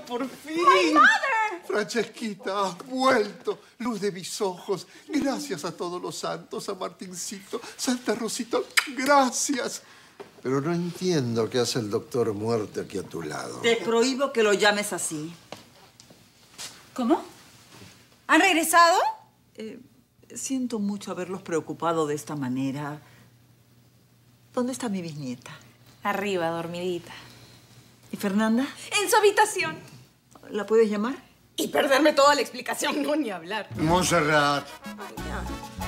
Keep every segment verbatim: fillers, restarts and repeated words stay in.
por fin! ¡My mother! Francesquita, has vuelto. Luz de mis ojos. Gracias a todos los santos, a Martincito, Santa Rosita. Gracias. Pero no entiendo qué hace el doctor Muerte aquí a tu lado. Te prohíbo que lo llames así. ¿Cómo? ¿Han regresado? Eh, siento mucho haberlos preocupado de esta manera. ¿Dónde está mi bisnieta? Arriba, dormidita. ¿Y Fernanda? En su habitación. ¿La puedes llamar? Y perderme toda la explicación, no ni hablar. Montserrat. Ay, ya.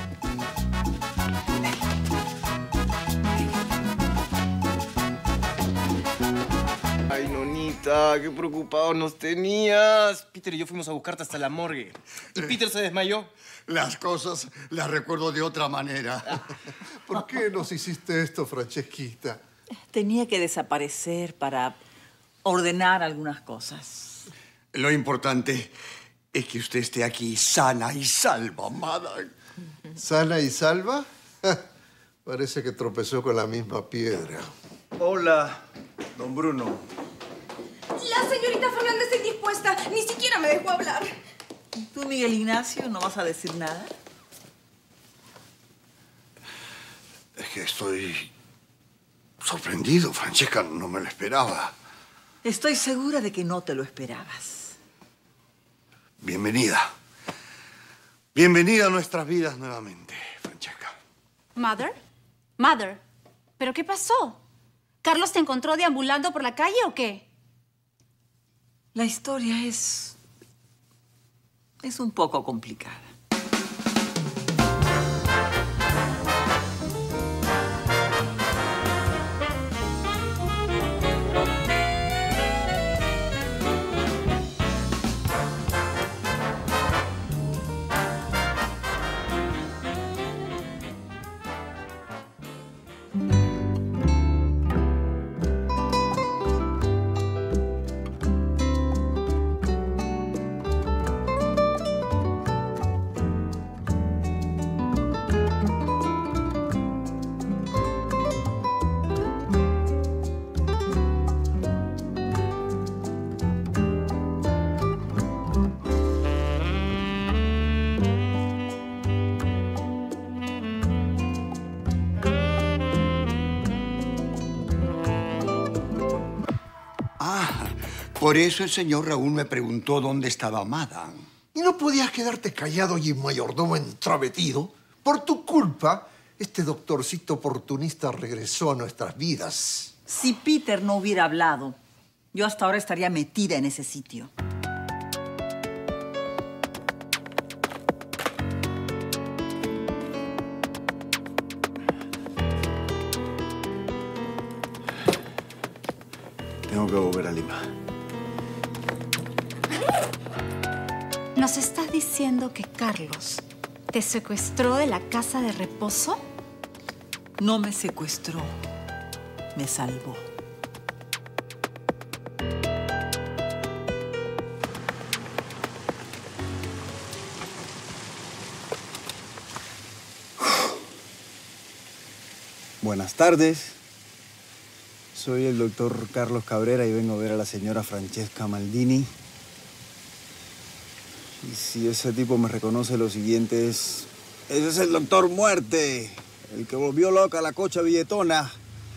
Ay, nonita, qué preocupado nos tenías. Peter y yo fuimos a buscarte hasta la morgue. Y Peter se desmayó. Las cosas las recuerdo de otra manera. ¿Por qué nos hiciste esto, Francesquita? Tenía que desaparecer para ordenar algunas cosas. Lo importante es que usted esté aquí sana y salva, madame. ¿Sana y salva? Parece que tropezó con la misma piedra. Hola, don Bruno. La señorita Fernández está indispuesta. Ni siquiera me dejó hablar. ¿Y tú, Miguel Ignacio, no vas a decir nada? Es que estoy sorprendido, Francesca. No me lo esperaba. Estoy segura de que no te lo esperabas. Bienvenida. Bienvenida a nuestras vidas nuevamente, Francesca. Mother? Mother, ¿pero qué pasó? ¿Carlos te encontró deambulando por la calle o qué? La historia es... es un poco complicada. Por eso el señor Raúl me preguntó dónde estaba Madame. ¿Y no podías quedarte callado y mayordomo entrametido? Por tu culpa, este doctorcito oportunista regresó a nuestras vidas. Si Peter no hubiera hablado, yo hasta ahora estaría metida en ese sitio. Tengo que volver a Lima. ¿Nos estás diciendo que Carlos te secuestró de la casa de reposo? No me secuestró, me salvó. Buenas tardes. Soy el doctor Carlos Cabrera y vengo a ver a la señora Francesca Maldini. Y si ese tipo me reconoce, lo siguiente es... ¡Ese es el doctor Muerte! El que volvió loca a la cocha billetona.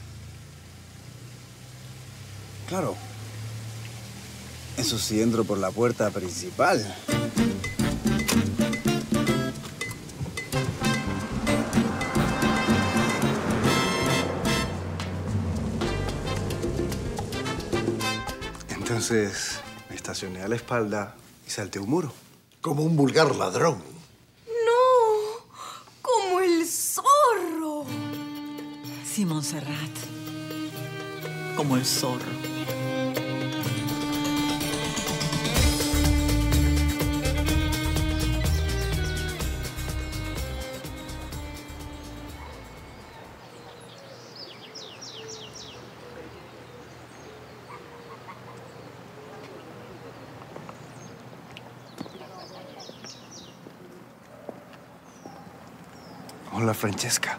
Claro. Eso sí, entro por la puerta principal. Entonces me estacioné a la espalda y salté un muro. Como un vulgar ladrón. ¡No! ¡Como el zorro! Sí, Montserrat. Como el zorro. Hola, Francesca.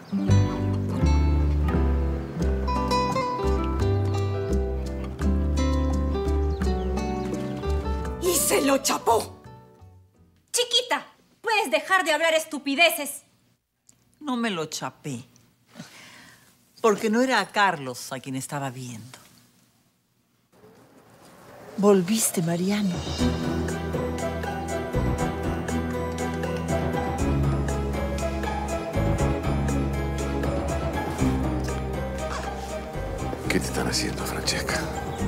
¡Se lo chapó! Chiquita, ¿puedes dejar de hablar estupideces? No me lo chapé. Porque no era a Carlos a quien estaba viendo. Volviste, Mariano. ¿Qué te están haciendo, Francesca?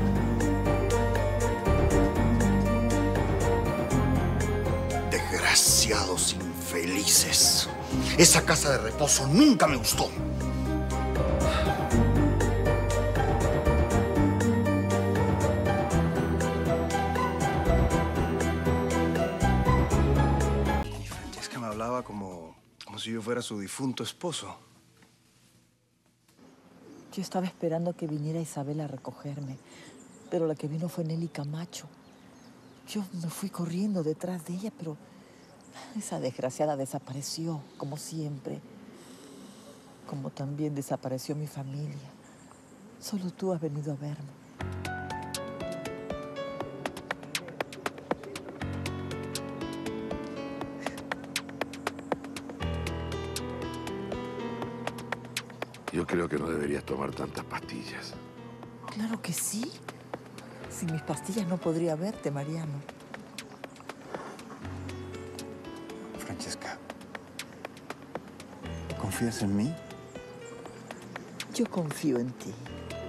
Desgraciados infelices. Esa casa de reposo nunca me gustó. Francesca me hablaba como, como si yo fuera su difunto esposo. Yo estaba esperando que viniera Isabel a recogerme, pero la que vino fue Nelly Camacho. Yo me fui corriendo detrás de ella, pero esa desgraciada desapareció, como siempre. Como también desapareció mi familia. Solo tú has venido a verme. Yo creo que no deberías tomar tantas pastillas. Claro que sí. Sin mis pastillas no podría verte, Mariano. Francesca, ¿confías en mí? Yo confío en ti.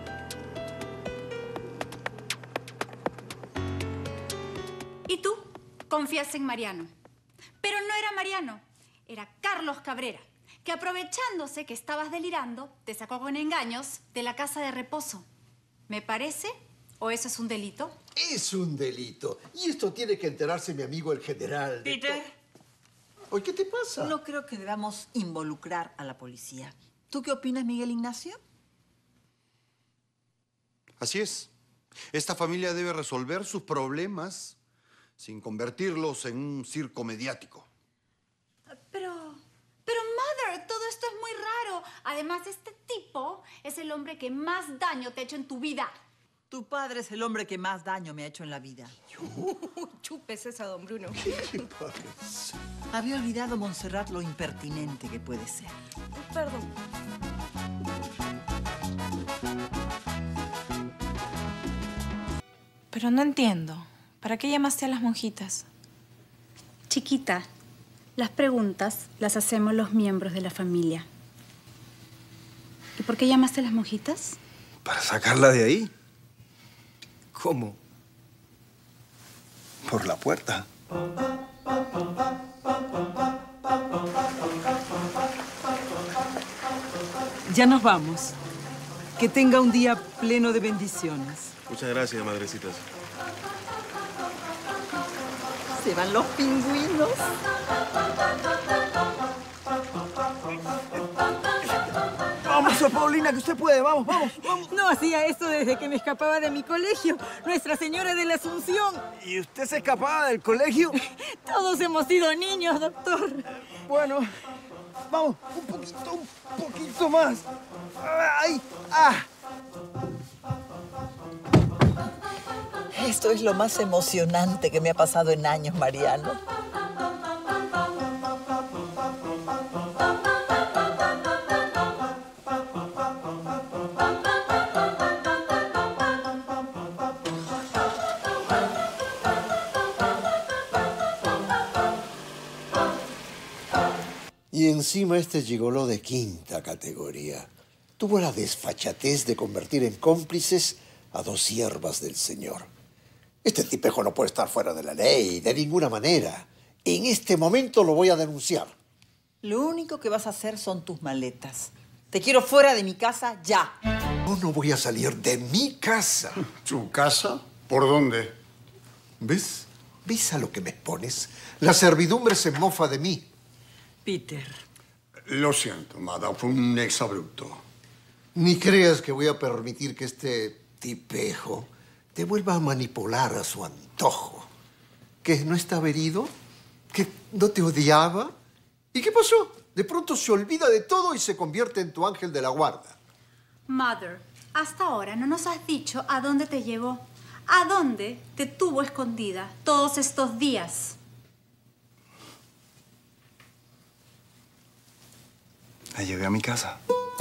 ¿Y tú? Confías en Mariano. Pero no era Mariano, era Carlos Cabrera, que aprovechándose que estabas delirando, te sacó con engaños de la casa de reposo. ¿Me parece? ¿O eso es un delito? Es un delito. Y esto tiene que enterarse mi amigo el general. de Peter. to- Oye, ¿qué te pasa? No creo que debamos involucrar a la policía. ¿Tú qué opinas, Miguel Ignacio? Así es. Esta familia debe resolver sus problemas sin convertirlos en un circo mediático. Pero... Pero, Mother, todo esto es muy raro. Además, este tipo es el hombre que más daño te ha hecho en tu vida. Tu padre es el hombre que más daño me ha hecho en la vida. Chupes esa, don Bruno. Había olvidado, Montserrat, lo impertinente que puede ser. Perdón. Pero no entiendo. ¿Para qué llamaste a las monjitas? Chiquita, las preguntas las hacemos los miembros de la familia. ¿Y por qué llamaste a las monjitas? ¿Para sacarla de ahí? ¿Cómo? Por la puerta. Ya nos vamos. Que tenga un día pleno de bendiciones. Muchas gracias, madrecitas. Se van los pingüinos. Vamos, Sor Paulina, que usted puede. Vamos, vamos, vamos. No hacía eso desde que me escapaba de mi colegio, Nuestra Señora de la Asunción. ¿Y usted se escapaba del colegio? Todos hemos sido niños, doctor. Bueno, vamos, un poquito, un poquito más. ¡Ay! ¡Ah! Esto es lo más emocionante que me ha pasado en años, Mariano. Y encima este gigoló de quinta categoría tuvo la desfachatez de convertir en cómplices a dos siervas del señor. Este tipejo no puede estar fuera de la ley, de ninguna manera. En este momento lo voy a denunciar. Lo único que vas a hacer son tus maletas. Te quiero fuera de mi casa ya. Yo no voy a salir de mi casa. ¿Su casa? ¿Por dónde? ¿Ves? ¿Ves a lo que me expones? La servidumbre se mofa de mí. Peter. Lo siento, madame, fue un exabrupto. Ni creas que voy a permitir que este tipejo te vuelva a manipular a su antojo. ¿Que no estaba herido? ¿Que no te odiaba? ¿Y qué pasó? De pronto se olvida de todo y se convierte en tu ángel de la guarda. Mother, hasta ahora no nos has dicho a dónde te llevó. ¿A dónde te tuvo escondida todos estos días? La llevé a mi casa.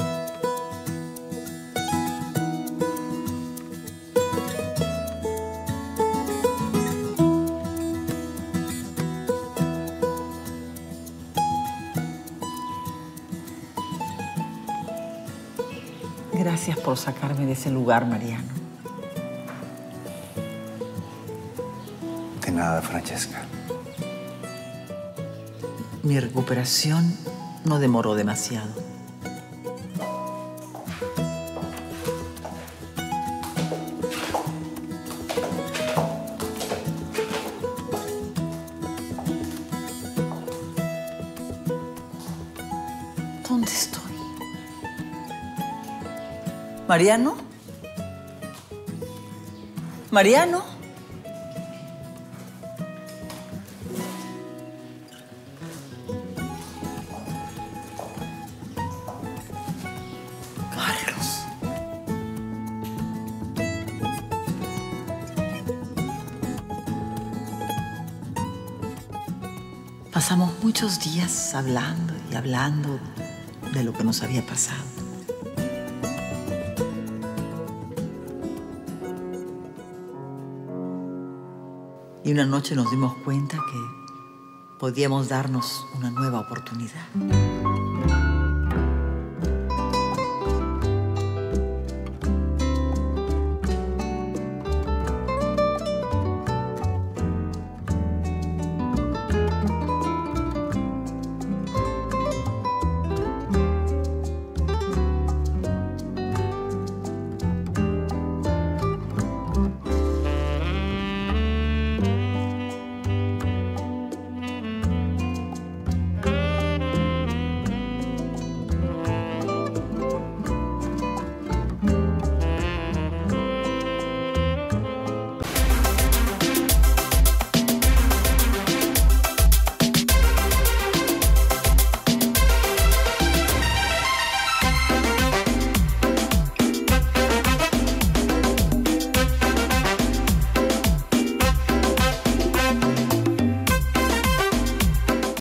Gracias por sacarme de ese lugar, Mariano. De nada, Francesca. Mi recuperación no demoró demasiado. ¿Dónde estoy? ¿Mariano? ¿Mariano? Carlos. Pasamos muchos días hablando y hablando de lo que nos había pasado. Y una noche nos dimos cuenta que podíamos darnos una nueva oportunidad.